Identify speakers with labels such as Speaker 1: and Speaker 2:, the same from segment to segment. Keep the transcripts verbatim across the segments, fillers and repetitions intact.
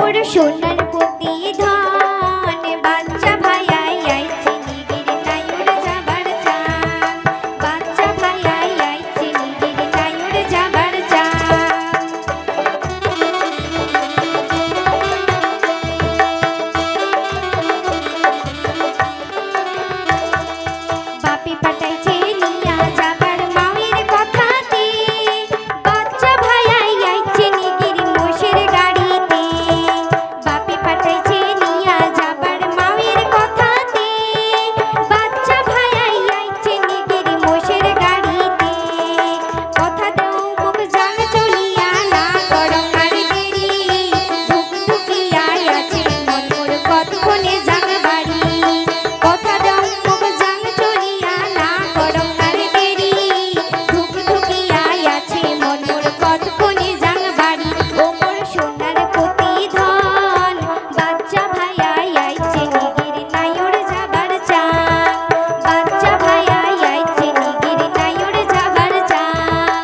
Speaker 1: মোর সোনার প্রতিধান বাচ্চা ভাইয়াই আইছে নিগির নাইর যাবার চান বাচ্চা ভাইয়াই আইছে নিগির নাইর যাবার চান বাপি পাঠাইছে নিয়া যাবার মায়ের কথাতে বাচ্চা ভাইয়াই আইছে নিগির মোষের গাড়িতে বাপি পাঠাইছে নিয়া যাবার মায়ের কথাতে বাচ্চা ভাইয়াই আইছে নিগির মোষের গাড়িতে কথা দাও মুখ জান চলিয়া না করো আর দেরি ধুক ধুকিয়া আছে মন মোর কতক্ষণে জান বাড়ি কথা দাও মুখ জান চলিয়া না করো আর দেরি ধুক ধুকিয়া আছে মন মোর কতক্ষণে জান বাড়ি ও মোর সোনার প্রতিধান বাচ্চা ভাইয়াই আইছে নিগির নাইর যাবার চান বাচ্চা ভাইয়াই আইছে নিগির নাইর যাবার চান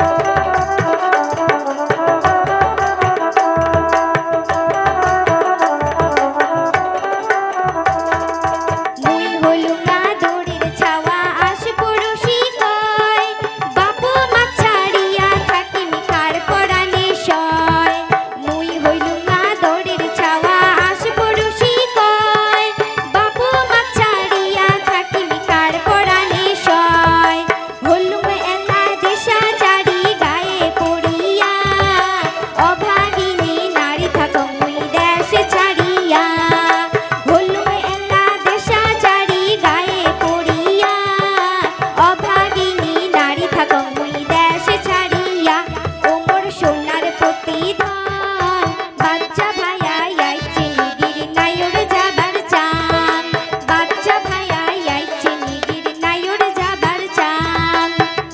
Speaker 1: মুই হলুম না দড়ির ছাওয়া আশ পড়শি কয় বাপু মা ছাড়িয়া থাকিম কার পরাণে সয় মুই হইলুম না দড়ির ছাওয়া আশ পড়শি কয় বাপু মা ছাড়িয়া থাকিম কার পরাণে সয় হলুম এলা দেশা চারি গায়ে পড়িয়া অভাগিনী নারী থাক মুই দেশ ছাড়িয়া হলুম এলা দেশা চারি গায়ে পড়িয়া অভাগিনী নারী থাক মুই দেশ ছাড়িয়া ও মোর সোনার প্রতিধান বাচ্চা ভাইয়াই আইছে নিগির নাইর যাবার চান বাচ্চা ভাইয়াই আইছে নিগির নাইর যাবার চান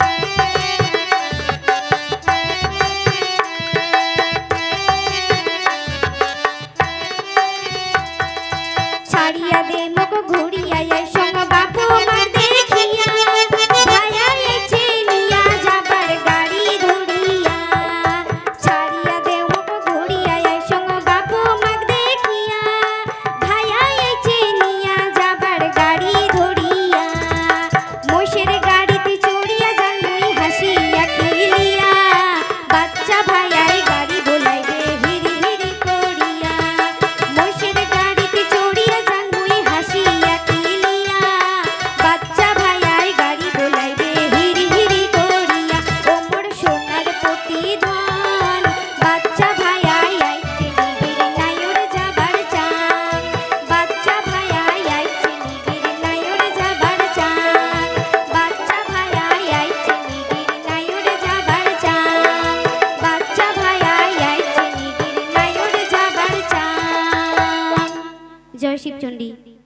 Speaker 1: ছাড়িয়া দে মুখ ঘুরিয়া এই সঙ্গ বাপু মার দেখিয়া ভাইয়াই আইছে নিয়া যাবার গাড়ি ধরিয়া ছাড়িয়া দে মুখ ঘুরিয়া এই সঙ্গ বাপু মার দেখিয়া ভাইয়াই আইছে নিয়া যাবার গাড়ি ধরিয়া মোষের গাড়িতে চড়িয়া যান মুই হাসিয়া খেলিয়া বাচ্চা ভাইয়াই গাড়ি বোলাইবে হিরি হিরি করিয়া মোষের গাড়িতে চড়িয়া যান মুই হাসিয়া খেলিয়া বাচ্চা ভাইয়াই গাড়ি বোলাইবে হিরি হিরি করিয়া ও মোর সোনার প্রতিধান বাচ্চা ভাইয়াই আইছে নিগির নাইর যাবার চান বাচ্চা ভাইয়াই আইছে নিগির নাইর যাবার চান বাচ্চা ভাইয়াই আইছে নিগির নাইর যাবার চান বাচ্চা ভাইয়াই আইছে নিগির নাইর যাবার চান। জয় শিবচণ্ডী।